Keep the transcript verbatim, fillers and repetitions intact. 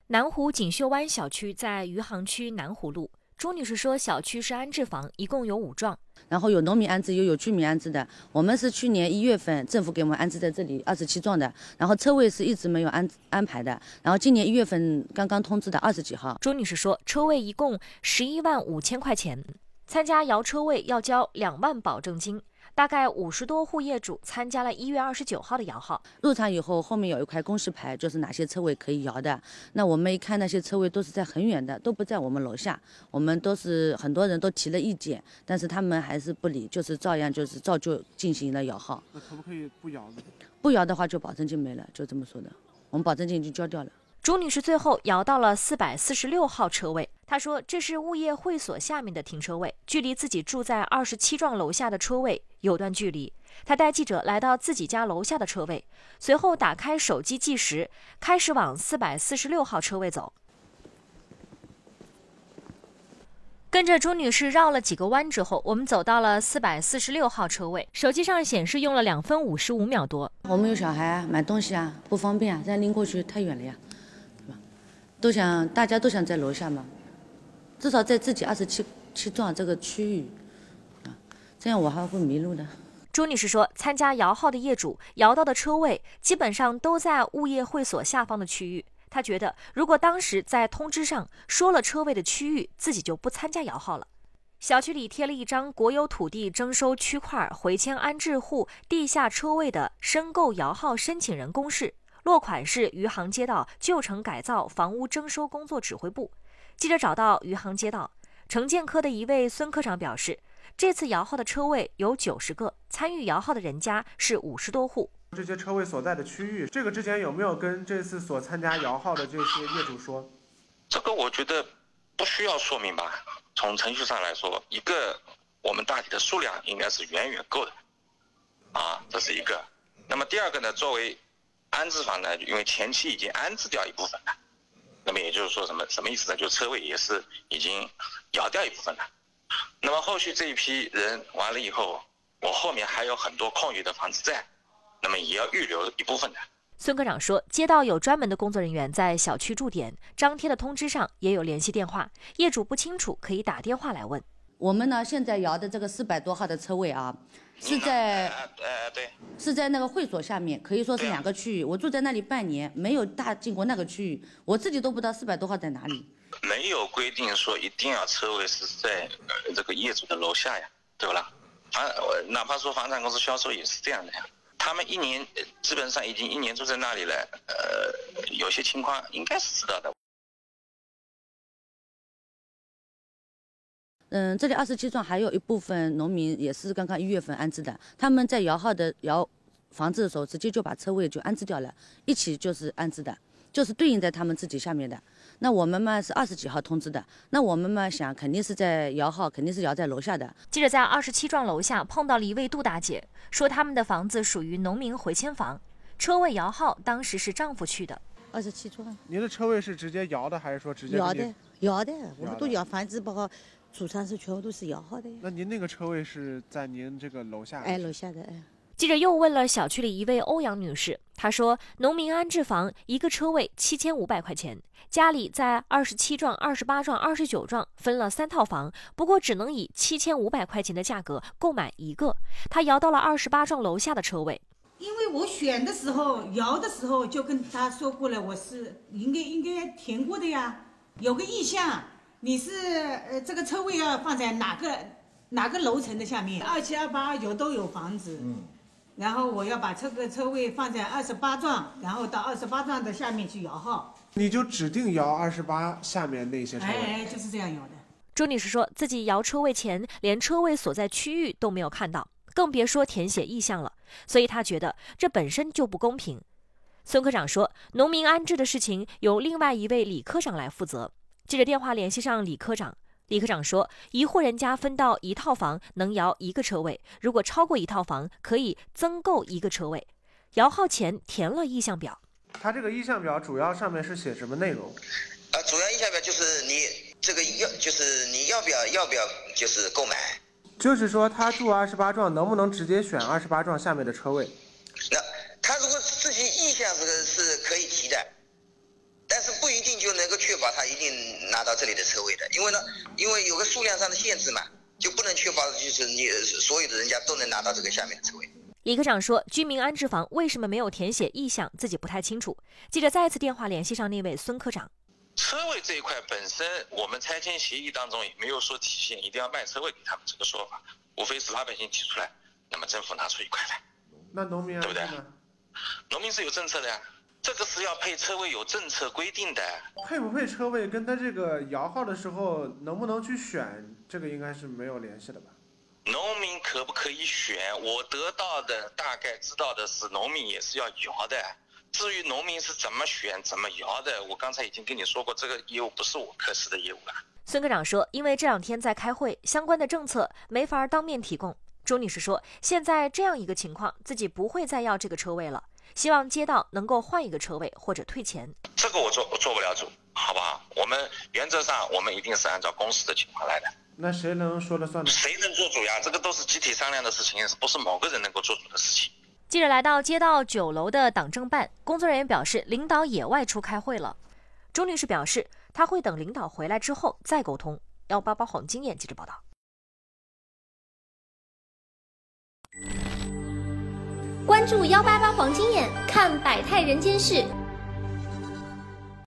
南湖锦绣湾小区在余杭区南湖路。朱女士说，小区是安置房，一共有五幢， 然后有农民安置，又有居民安置的。我们是去年一月份政府给我们安置在这里二十七幢的，然后车位是一直没有安安排的，然后今年一月份刚刚通知的二十几号。 朱女士说，车位一共十一万五千块钱，参加摇车位要交两万保证金。大概五十多户业主参加了一月二十九号的摇号。 入场以后，后面有一块公示牌，就是哪些车位可以摇的。那我们一看那些车位都是在很远的，都不在我们楼下。我们都是很多人都提了意见，但是他们还是不理，就是照样就是照旧进行了摇号。 那可不可以不摇呢？ 不摇的话就保证金没了，就这么说的。我们保证金已经交掉了。 朱女士最后摇到了四百四十六号车位，她说这是物业会所下面的停车位，距离自己住在二十七幢楼下的车位有段距离。她带记者来到自己家楼下的车位，随后打开手机计时，开始往四百四十六号车位走。跟着朱女士绕了几个弯之后，我们走到了四百四十六号车位，手机上显示用了两分五十五秒多。 我们有小孩啊，买东西啊不方便啊，这样拎过去太远了呀。都想大家都想在楼下嘛，至少在自己二十七七幢这个区域，啊，这样我还会迷路的。 朱女士说，参加摇号的业主摇到的车位基本上都在物业会所下方的区域。她觉得，如果当时在通知上说了车位的区域，自己就不参加摇号了。小区里贴了一张国有土地征收区块回迁安置户地下车位的申购摇号申请人公示。落款是余杭街道旧城改造房屋征收工作指挥部。记者找到余杭街道城建科的一位孙科长表示，这次摇号的车位有九十个，参与摇号的人家是五十多户。 这些车位所在的区域，这个之前有没有跟这次所参加摇号的这些业主说？ 这个我觉得不需要说明吧。从程序上来说，一个我们大体的数量应该是远远够的，啊，这是一个。那么第二个呢，作为安置房呢，因为前期已经安置掉一部分了，那么也就是说什么什么意思呢？就是车位也是已经摇掉一部分了。那么后续这一批人完了以后，我后面还有很多空余的房子在，那么也要预留一部分的。 孙科长说，街道有专门的工作人员在小区驻点，张贴的通知上也有联系电话，业主不清楚可以打电话来问。 我们呢，现在摇的这个四百多号的车位啊，是在呃对， 是在那个会所下面，可以说是两个区域。我住在那里半年，没有大进过那个区域，我自己都不知道四百多号在哪里。 没有规定说一定要车位是在呃这个业主的楼下呀，对不啦？房哪怕说房产公司销售也是这样的呀，他们一年基本上已经一年住在那里了，呃，有些情况应该是知道的。 嗯，这里二十七幢还有一部分农民也是刚刚一月份安置的，他们在摇号的摇房子的时候，直接就把车位就安置掉了，一起就是安置的，就是对应在他们自己下面的。那我们嘛是二十几号通知的，那我们嘛想肯定是在摇号，肯定是摇在楼下的。 记者在二十七幢楼下碰到了一位杜大姐，说他们的房子属于农民回迁房，车位摇号当时是丈夫去的。 二十七幢。 您的车位是直接摇的，还是说直接摇的？摇的，我们都摇，房子包括储藏室全部都是摇号的。 那您那个车位是在您这个楼下？ 哎，楼下的哎。 记者又问了小区里一位欧阳女士，她说农民安置房一个车位七千五百块钱，家里在二十七幢、二十八幢、二十九幢分了三套房，不过只能以七千五百块钱的价格购买一个。她摇到了二十八幢楼下的车位。 因为我选的时候摇的时候就跟他说过了，我是应该应该填过的呀，有个意向，你是呃这个车位要放在哪个哪个楼层的下面，二七、二八、二九都有房子，嗯，然后我要把这个车位放在二十八幢，然后到二十八幢的下面去摇号。 你就指定摇二十八下面那些车位？ 哎哎，就是这样摇的。 朱女士说自己摇车位前连车位所在区域都没有看到，更别说填写意向了，所以他觉得这本身就不公平。孙科长说，农民安置的事情由另外一位李科长来负责。记者电话联系上李科长，李科长说，一户人家分到一套房能摇一个车位，如果超过一套房可以增购一个车位。摇号前填了意向表。 他这个意向表主要上面是写什么内容？ 呃，主要意向表就是你这个要就是你要不要要不要就是购买。 就是说他住二十八幢，能不能直接选二十八幢下面的车位？ 那他如果自己意向是是可以提的，但是不一定就就能够确保他一定拿到这里的车位的。因为呢，因为有个数量上的限制嘛，就不能确保就是你所有的人家都能拿到这个下面的车位。 李科长说，居民安置房为什么没有填写意向，自己不太清楚。记者再次电话联系上那位孙科长。 车位这一块本身，我们拆迁协议当中也没有说体现一定要卖车位给他们这个说法，无非是老百姓提出来，那么政府拿出一块来。 那农民对不对？ 呢？ 农民是有政策的呀，这个是要配车位，有政策规定的。 配不配车位跟他这个摇号的时候能不能去选，这个应该是没有联系的吧？ 农民可不可以选？我得到的大概知道的是，农民也是要摇的。至于农民是怎么选、怎么摇的，我刚才已经跟你说过，这个业务不是我科室的业务了。 孙科长说，因为这两天在开会，相关的政策没法当面提供。周女士说，现在这样一个情况，自己不会再要这个车位了，希望街道能够换一个车位或者退钱。 这个我做我做不了主，好不好？我们原则上我们一定是按照公司的情况来的。 那谁能说了算呢？ 谁能做主呀？这个都是集体商量的事情，不是某个人能够做主的事情。 记者来到街道九楼的党政办，工作人员表示，领导也外出开会了。周女士表示，她会等领导回来之后再沟通。幺八八黄金眼记者报道。 关注幺八八黄金眼，看百态人间事。